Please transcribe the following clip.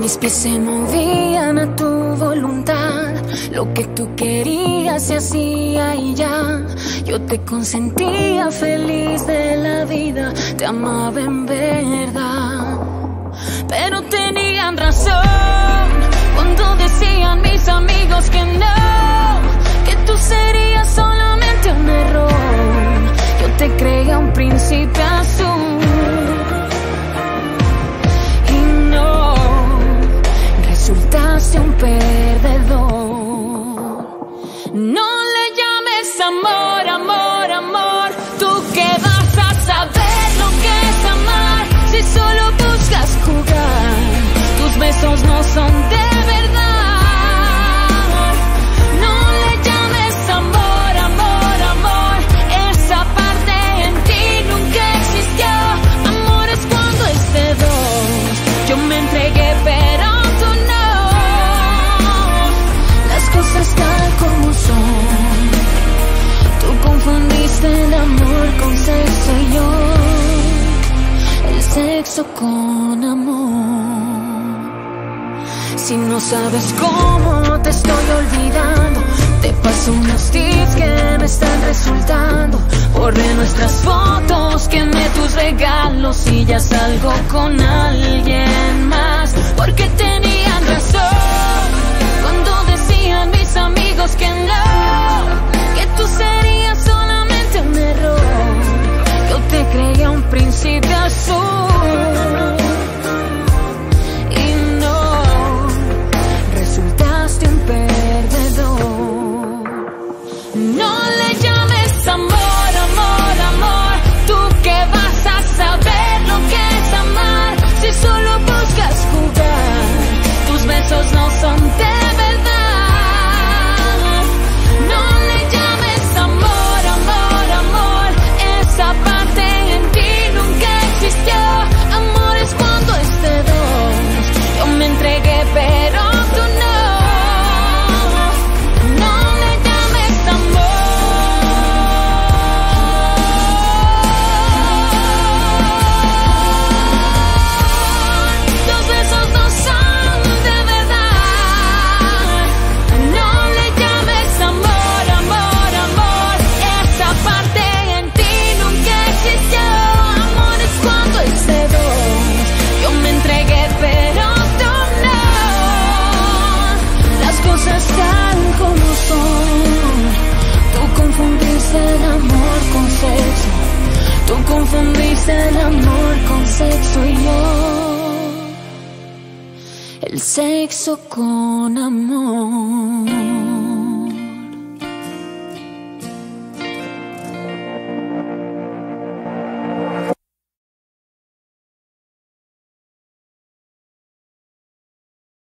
Mis pies se movían a tu voluntad, lo que tú querías se hacía y ya. Yo te consentía, feliz de la vida, te amaba en verdad. Pero tenían razón cuando decían mis amigos que no, que tú serías solamente un error. Yo te creía un príncipe azul y no, resultaste un perdedor. No le llames amor, amor, amor. Tú que vas a saber lo que es amar si solo buscas jugar. Tus besos no son de verdad. No le llames amor, amor, amor. Esa parte en ti nunca existió. Amor es cuando es de dos. Yo me entregué pero tú no. Las cosas tal como son. Tú confundiste el amor con sexo y yo el sexo con amor. Si no sabes cómo te estoy olvidando, te paso unos tips que me están resultando. Borré nuestras fotos, quemé tus regalos y ya salgo con alguien más. Porque tenían razón cuando decían mis amigos que no, que tú serías solamente un error. Yo te creía un príncipe azul y no, resultaste un perdedor. No le llames amor, amor, amor. Tú que vas a saber lo que es amar si solo buscas jugar. Tus besos no son de verdad. No le llames amor, amor, amor. Esa parte en ti nunca existió. Amor es cuando es de dos. Yo me entregué pero tú no. No le llames amor. Tus besos no son de verdad. No le llames amor, amor, amor. Esa parte en ti nunca existió. Amor es cuando es de dos. Yo me entregué pero tú no. Las cosas tal como son. Tú confundiste el amor con sexo. Tú confundiste el amor con sexo y yo el sexo con amor.